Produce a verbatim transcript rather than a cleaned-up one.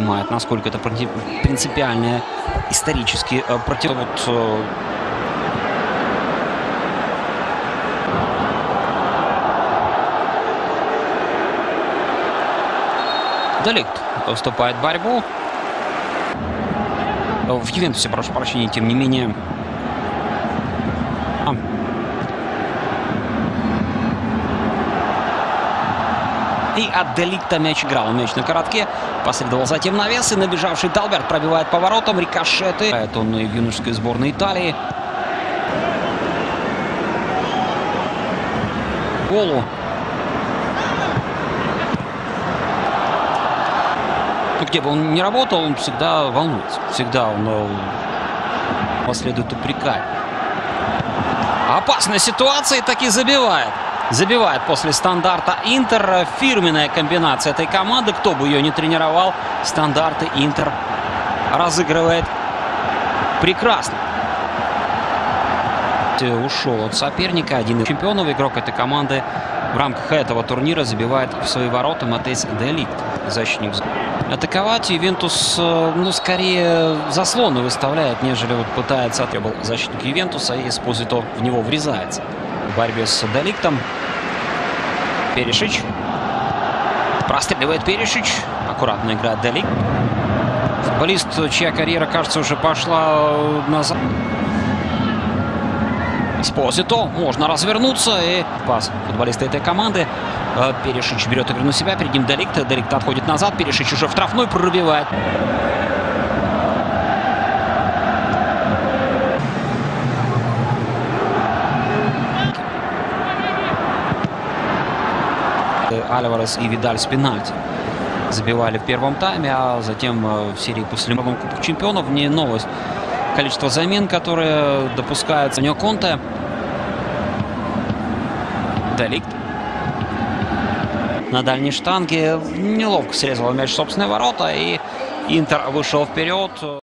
Насколько это принципиальное исторически против... Вот, де Лихт вступает в борьбу. В Ювентусе, прошу прощения, тем не менее. А. И от де Лихта мяч играл. Мяч на коротке. Последовал затем навес. И набежавший Далберт пробивает поворотом. Рикошеты. Это он и в юношеской сборной Италии. Голу. Где бы он ни работал, он всегда волнуется. Всегда он последует упрекать. Опасная ситуация, и таки забивает. Забивает после стандарта Интер. Фирменная комбинация этой команды. Кто бы ее ни тренировал, стандарты Интер разыгрывает прекрасно. Ушел от соперника. Один из чемпионов, игрок этой команды в рамках этого турнира забивает в свои ворота Матейс де Лихт, защитник. Атаковать Ювентус, ну, скорее заслоны выставляет, нежели вот пытается. Это был защитник Ювентуса, и Эспозито в него врезается. В борьбе с де Лихтом. Перишич. Простреливает Перишич. Аккуратно играет де Лихт. Футболист, чья карьера, кажется, уже пошла назад. Эспозито. Можно развернуться. И пас футболиста этой команды. Перишич берет игру на себя. Перед ним де Лихт. де Лихт отходит назад. Перишич уже в штрафной пробивает. Альварес и Видаль с пенальти забивали в первом тайме, а затем в серии после Кубка Чемпионов. Не новость. Количество замен, которые допускаются. У него Конте. де Лихт. На дальней штанге неловко срезал мяч в собственные ворота, и Интер вышел вперед.